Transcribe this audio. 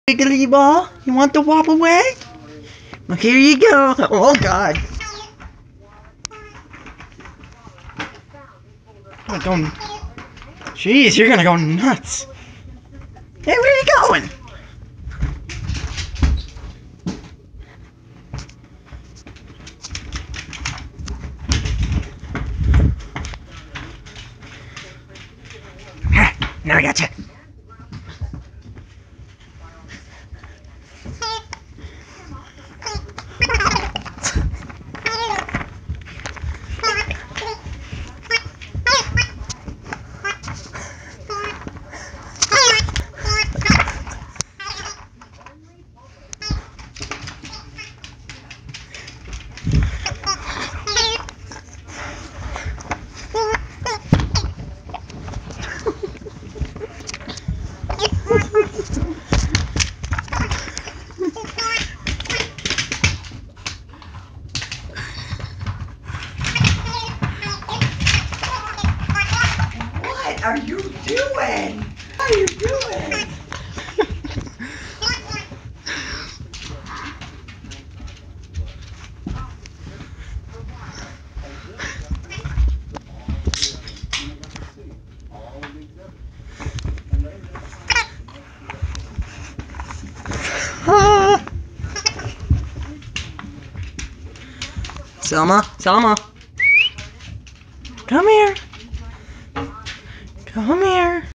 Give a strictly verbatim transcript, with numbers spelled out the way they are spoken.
Giggly ball, you want the wobble wag? Well, here you go. Oh God. Oh, don't. Jeez, you're gonna go nuts. Hey, where are you going? Ah, now I gotcha. What are you doing? What are you doing? Ah. Selma, Selma, come here. Come here.